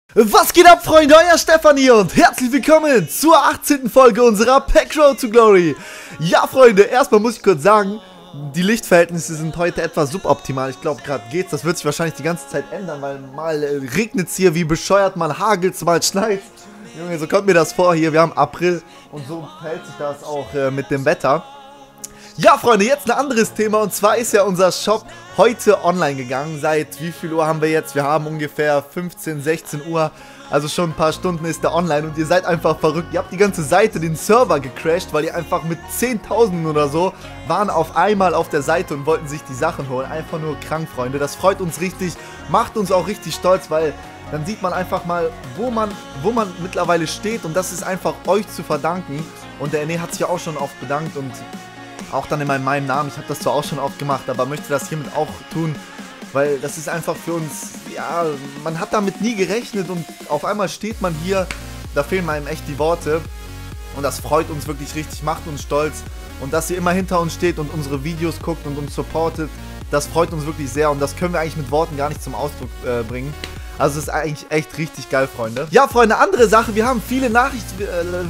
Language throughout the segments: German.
Was geht ab, Freunde? Euer Stefan hier und herzlich willkommen zur 18. Folge unserer Pack Road to Glory. Ja, Freunde, erstmal muss ich kurz sagen, die Lichtverhältnisse sind heute etwas suboptimal. Ich glaube, gerade geht's. Das wird sich wahrscheinlich die ganze Zeit ändern, weil mal regnet es hier wie bescheuert, mal hagelt es, mal schneit. Junge, so kommt mir das vor hier. Wir haben April und so verhält sich das auch mit dem Wetter. Ja, Freunde, jetzt ein anderes Thema, und zwar ist ja unser Shop heute online gegangen. Seit wie viel Uhr haben wir jetzt? Wir haben ungefähr 15, 16 Uhr, also schon ein paar Stunden ist der online, und ihr seid einfach verrückt. Ihr habt die ganze Seite, den Server gecrashed, weil ihr einfach mit 10.000 oder so waren auf einmal auf der Seite und wollten sich die Sachen holen. Einfach nur krank, Freunde. Das freut uns richtig, macht uns auch richtig stolz, weil dann sieht man einfach mal, wo man mittlerweile steht, und das ist einfach euch zu verdanken. Und der Ene hat sich ja auch schon oft bedankt und auch dann in meinem Namen. Ich habe das zwar auch schon oft gemacht, aber möchte das hiermit auch tun, weil das ist einfach für uns, ja, man hat damit nie gerechnet und auf einmal steht man hier, da fehlen einem echt die Worte, und das freut uns wirklich richtig, macht uns stolz, und dass ihr immer hinter uns steht und unsere Videos guckt und uns supportet, das freut uns wirklich sehr, und das können wir eigentlich mit Worten gar nicht zum Ausdruck bringen. Also es ist eigentlich echt richtig geil, Freunde. Ja, Freunde, andere Sache, wir haben viele Nachrichten,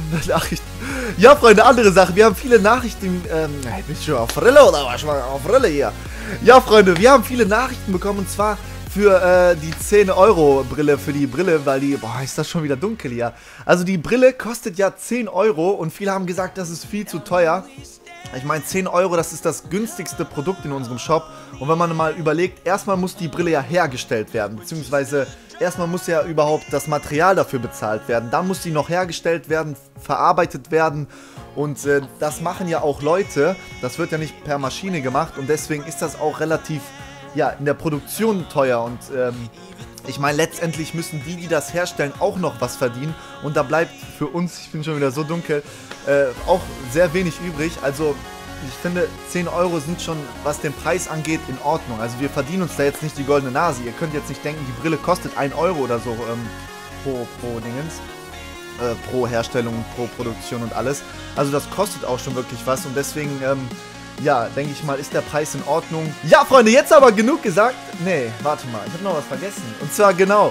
ja, Freunde, andere Sache, wir haben viele Nachrichten, bist du schon auf Rille oder was? Auf Rille hier. Ja, Freunde, wir haben viele Nachrichten bekommen, und zwar für die 10-Euro-Brille, für die Brille, weil die, boah, ist das schon wieder dunkel hier. Also die Brille kostet ja 10 Euro, und viele haben gesagt, das ist viel zu teuer. Ich meine, 10 Euro, das ist das günstigste Produkt in unserem Shop. Und wenn man mal überlegt, erstmal muss die Brille ja hergestellt werden, beziehungsweise erstmal muss ja überhaupt das Material dafür bezahlt werden. Dann muss die noch hergestellt werden, verarbeitet werden, und das machen ja auch Leute. Das wird ja nicht per Maschine gemacht, und deswegen ist das auch relativ, ja, in der Produktion teuer. Und ich meine, letztendlich müssen die das herstellen, auch noch was verdienen, und da bleibt für uns, ich bin schon wieder so dunkel, auch sehr wenig übrig. Also ich finde, 10 Euro sind schon, was den Preis angeht, in Ordnung. Also wir verdienen uns da jetzt nicht die goldene Nase. Ihr könnt jetzt nicht denken, die Brille kostet 1 Euro oder so pro Dingens. Pro Herstellung, pro Produktion und alles. Also das kostet auch schon wirklich was, und deswegen, ja, denke ich mal, ist der Preis in Ordnung. Ja, Freunde, jetzt aber genug gesagt. Nee, warte mal, ich habe noch was vergessen. Und zwar genau,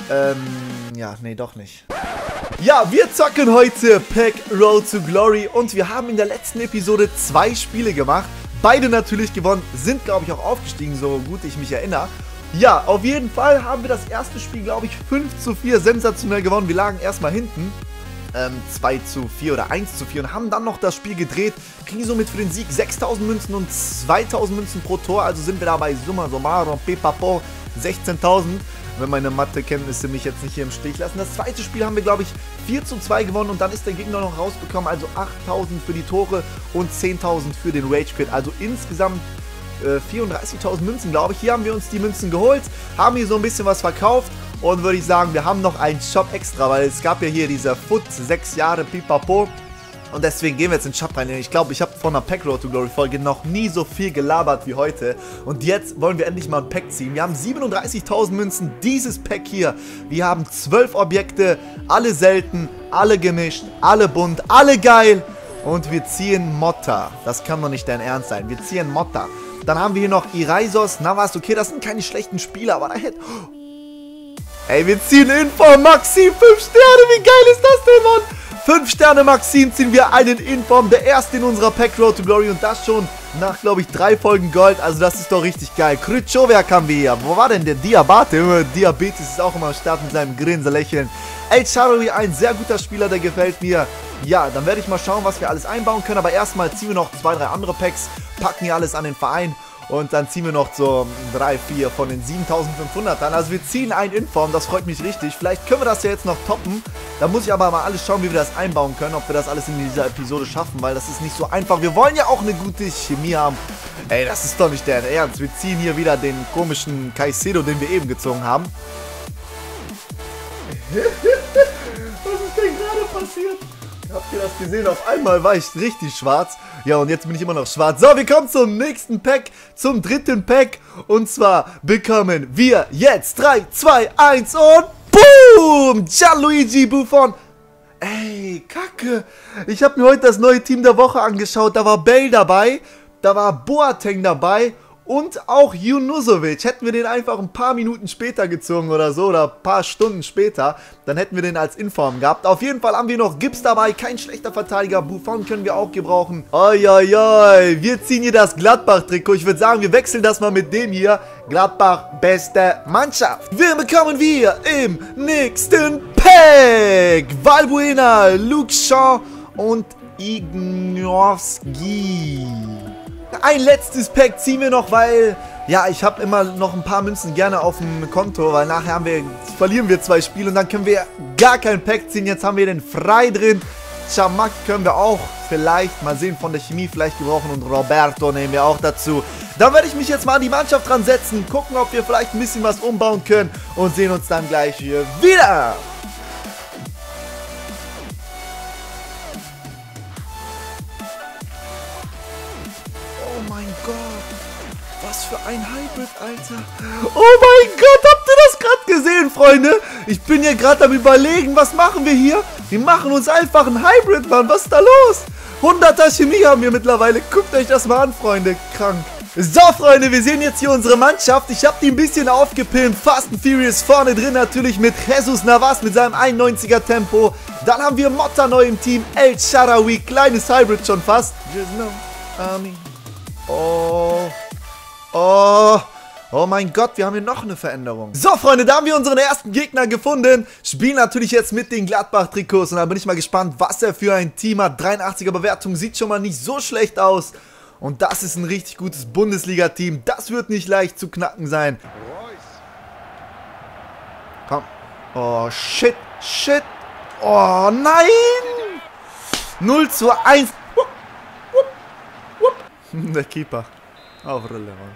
ja, nee, doch nicht. Ja, wir zocken heute Pack Road to Glory, und wir haben in der letzten Episode 2 Spiele gemacht. Beide natürlich gewonnen, sind, glaube ich, auch aufgestiegen, so gut ich mich erinnere. Ja, auf jeden Fall haben wir das erste Spiel, glaube ich, 5:4 sensationell gewonnen. Wir lagen erstmal hinten, 2:4 oder 1:4, und haben dann noch das Spiel gedreht. Kriegen somit für den Sieg 6.000 Münzen und 2.000 Münzen pro Tor. Also sind wir da bei summa summarum, pipapo, 16.000. Wenn meine Mathekenntnisse mich jetzt nicht hier im Stich lassen. Das zweite Spiel haben wir, glaube ich, 4:2 gewonnen, und dann ist der Gegner noch rausbekommen. Also 8.000 für die Tore und 10.000 für den Rage Quit. Also insgesamt 34.000 Münzen, glaube ich. Hier haben wir uns die Münzen geholt, haben hier so ein bisschen was verkauft, und würde ich sagen, wir haben noch einen Shop extra, weil es gab ja hier dieser Foot, 6 Jahre pipapo, und deswegen gehen wir jetzt in den Shop rein. Ich glaube, ich habe vor einer Pack Road to Glory Folge noch nie so viel gelabert wie heute, und jetzt wollen wir endlich mal ein Pack ziehen. Wir haben 37.000 Münzen, dieses Pack hier. Wir haben 12 Objekte, alle selten, alle gemischt, alle bunt, alle geil, und wir ziehen Motta. Das kann doch nicht dein Ernst sein. Wir ziehen Motta. Dann haben wir hier noch Iraisos, Navas, okay, das sind keine schlechten Spieler, aber da hätte... Ey, wir ziehen Inform Maxim, 5 Sterne, wie geil ist das denn, Mann? 5 Sterne Maxim ziehen wir einen Inform, der erste in unserer Pack Road to Glory, und das schon nach, glaube ich, 3 Folgen Gold, also das ist doch richtig geil. Krychowiak haben wir hier, wo war denn der Diabate? Diabetes ist auch immer am Start mit seinem Grinselächeln. El Charoui, ein sehr guter Spieler, der gefällt mir. Ja, dann werde ich mal schauen, was wir alles einbauen können, aber erstmal ziehen wir noch 2, 3 andere Packs, packen hier alles an den Verein, und dann ziehen wir noch so 3, 4 von den 7.500 an. Also wir ziehen einen Inform, das freut mich richtig. Vielleicht können wir das ja jetzt noch toppen. Da muss ich aber mal alles schauen, wie wir das einbauen können, ob wir das alles in dieser Episode schaffen, weil das ist nicht so einfach. Wir wollen ja auch eine gute Chemie haben. Ey, das ist doch nicht der Ernst. Wir ziehen hier wieder den komischen Caicedo, den wir eben gezogen haben. Was ist denn gerade passiert? Habt ihr das gesehen? Auf einmal war ich richtig schwarz. Ja, und jetzt bin ich immer noch schwarz. So, wir kommen zum nächsten Pack, zum dritten Pack. Und zwar bekommen wir jetzt 3, 2, 1 und BOOM! Gianluigi Buffon. Ey, Kacke. Ich habe mir heute das neue Team der Woche angeschaut. Da war Bale dabei, da war Boateng dabei und auch Junuzovic. Hätten wir den einfach ein paar Minuten später gezogen oder so, oder ein paar Stunden später, dann hätten wir den als Inform gehabt. Auf jeden Fall haben wir noch Gibbs dabei, kein schlechter Verteidiger. Buffon können wir auch gebrauchen. Oi, oi, oi. Wir ziehen hier das Gladbach-Trikot. Ich würde sagen, wir wechseln das mal mit dem hier. Gladbach, beste Mannschaft. Wen bekommen wir im nächsten Pack? Valbuena, Luke Shaw und Ignorski. Ein letztes Pack ziehen wir noch, weil, ja, ich habe immer noch ein paar Münzen gerne auf dem Konto, weil nachher verlieren wir 2 Spiele und dann können wir gar kein Pack ziehen. Jetzt haben wir den frei drin. Chamak können wir auch vielleicht, mal sehen, von der Chemie vielleicht gebrauchen und Roberto nehmen wir auch dazu. Dann werde ich mich jetzt mal an die Mannschaft dran setzen, gucken, ob wir vielleicht ein bisschen was umbauen können und sehen uns dann gleich hier wieder. Oh mein Gott, was für ein Hybrid, Alter. Oh mein Gott, habt ihr das gerade gesehen, Freunde? Ich bin hier gerade am Überlegen, was machen wir hier? Wir machen uns einfach ein Hybrid, Mann. Was ist da los? 100er Chemie haben wir mittlerweile. Guckt euch das mal an, Freunde. Krank. So, Freunde, wir sehen jetzt hier unsere Mannschaft. Ich habe die ein bisschen aufgepimpt. Fast and Furious vorne drin natürlich mit Jesus Navas mit seinem 91er Tempo. Dann haben wir Motta neu im Team. El Shaarawy, kleines Hybrid schon fast. Oh mein Gott, wir haben hier noch eine Veränderung. So, Freunde, da haben wir unseren ersten Gegner gefunden. Spielen natürlich jetzt mit den Gladbach-Trikots. Und da bin ich mal gespannt, was er für ein Team hat. 83er Bewertung, sieht schon mal nicht so schlecht aus. Und das ist ein richtig gutes Bundesliga-Team. Das wird nicht leicht zu knacken sein. Komm. Oh, shit, shit. Oh, nein. 0:1. Der Keeper. Auch relevant.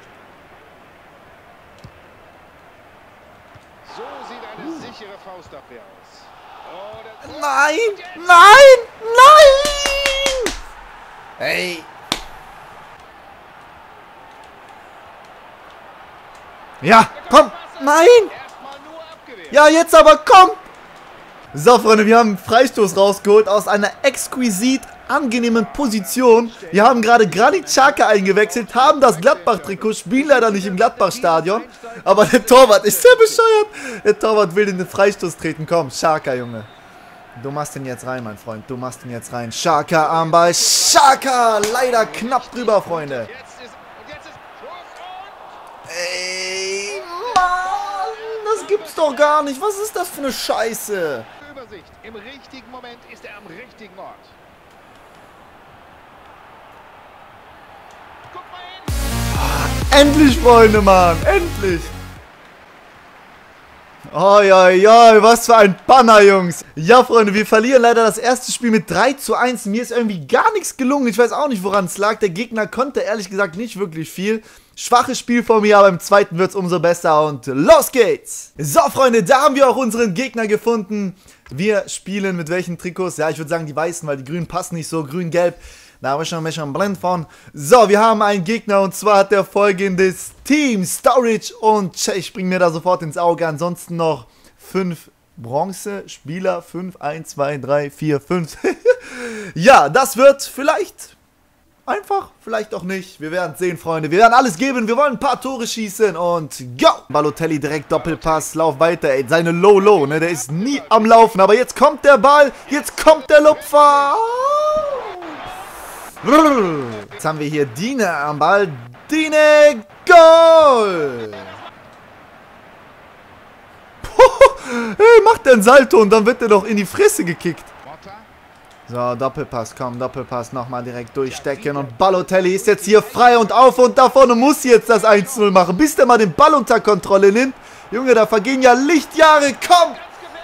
So sieht eine sichere Faustabwehr aus. Oh, nein! Nein! Nein! Hey! Ja, komm! Nein! Ja, jetzt aber, komm! So, Freunde, wir haben einen Freistoß rausgeholt aus einer exquisit angenehmen Position. Wir haben gerade Granit Xhaka eingewechselt, haben das Gladbach-Trikot, spielen leider nicht im Gladbach-Stadion. Aber der Torwart ist sehr bescheuert. Der Torwart will in den Freistoß treten. Komm, Xhaka, Junge. Du machst den jetzt rein, mein Freund. Du machst den jetzt rein. Xhaka am Ball. Xhaka! Leider knapp drüber, Freunde. Ey, Mann! Das gibt's doch gar nicht. Was ist das für eine Scheiße? Übersicht. Im richtigen Moment ist er am richtigen Ort. Endlich, Freunde, Mann. Endlich. Oi, oi, oi, was für ein Banner, Jungs. Ja, Freunde, wir verlieren leider das erste Spiel mit 3:1. Mir ist irgendwie gar nichts gelungen. Ich weiß auch nicht, woran es lag. Der Gegner konnte ehrlich gesagt nicht wirklich viel. Schwaches Spiel von mir, aber im zweiten wird es umso besser. Und los geht's. So, Freunde, da haben wir auch unseren Gegner gefunden. Wir spielen mit welchen Trikots? Ja, ich würde sagen die weißen, weil die grünen passen nicht so. Grün-gelb. Da habe ich schon ein bisschen blind von. So, wir haben einen Gegner und zwar hat der folgendes Team. Sturridge und ich springe mir da sofort ins Auge. Ansonsten noch 5 Bronze-Spieler. 5, 1, 2, 3, 4, 5. Ja, das wird vielleicht einfach, vielleicht auch nicht. Wir werden es sehen, Freunde. Wir werden alles geben. Wir wollen ein paar Tore schießen und go! Balotelli direkt Doppelpass. Lauf weiter, ey. Seine Low-Low, ne? Der ist nie am Laufen. Aber jetzt kommt der Ball. Jetzt kommt der Lupfer. Jetzt haben wir hier Digne am Ball. Digne, Goal! Hey, macht den Salto und dann wird er doch in die Fresse gekickt. So, Doppelpass, komm, Doppelpass, nochmal direkt durchstecken und Balotelli ist jetzt hier frei und auf und davon und muss jetzt das 1:0 machen, bis der mal den Ball unter Kontrolle nimmt. Junge, da vergehen ja Lichtjahre, komm!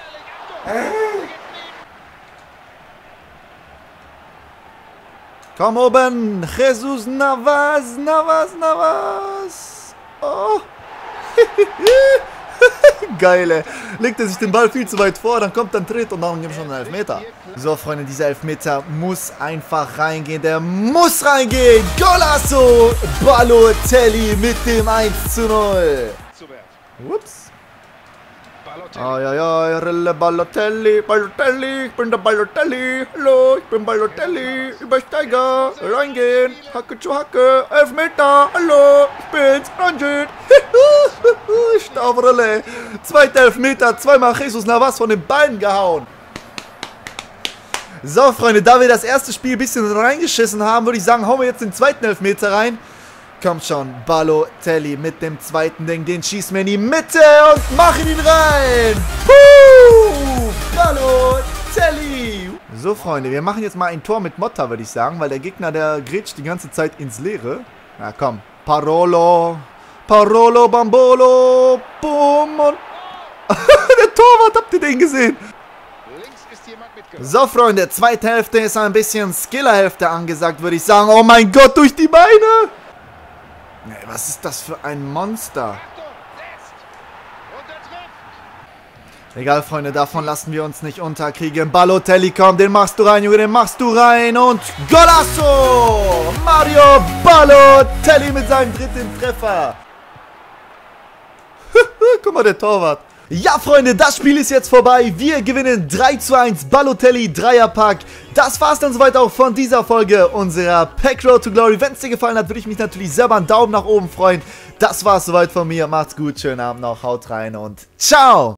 Komm oben, Jesus Navas, Navas, Navas. Oh. Geil, ey. Legt er sich den Ball viel zu weit vor, dann kommt ein Tritt und dann gibt es schon einen Elfmeter. So, Freunde, dieser Elfmeter muss einfach reingehen. Der muss reingehen. Golasso! Balotelli mit dem 1:0. Ups. Balotelli. Ai, Rille Balotelli, Balotelli, ich bin der Balotelli, hallo, ich bin Balotelli, Übersteiger, reingehen, Hacke zu Hacke, 11 Meter, hallo, ich bin's, Ranjit, Staubrille, zweiter Elfmeter, zweimal Jesus Navas von den Beinen gehauen. So, Freunde, da wir das erste Spiel ein bisschen reingeschissen haben, würde ich sagen, hauen wir jetzt den zweiten Elfmeter rein. Kommt schon, Balotelli mit dem zweiten Ding, den schießen wir in die Mitte und machen ihn rein. Balotelli. So, Freunde, wir machen jetzt mal ein Tor mit Motta, würde ich sagen, weil der Gegner, der grätscht die ganze Zeit ins Leere. Na komm, Parolo, Bambolo, boom und der Torwart, habt ihr den gesehen? Links ist jemand mitgekommen. So, Freunde, zweite Hälfte ist ein bisschen Skiller-Hälfte angesagt, würde ich sagen. Oh mein Gott, durch die Beine! Nee, was ist das für ein Monster? Achtung, setzt. Und er trifft. Egal, Freunde, davon lassen wir uns nicht unterkriegen. Balotelli, komm, den machst du rein, Junge, den machst du rein. Und Golasso! Mario Balotelli mit seinem dritten Treffer. Guck mal, der Torwart. Ja, Freunde, das Spiel ist jetzt vorbei. Wir gewinnen 3:1, Balotelli Dreierpack. Das war's dann soweit auch von dieser Folge unserer Pack Road to Glory. Wenn es dir gefallen hat, würde ich mich natürlich selber einen Daumen nach oben freuen. Das war's soweit von mir. Macht's gut, schönen Abend noch, haut rein und ciao!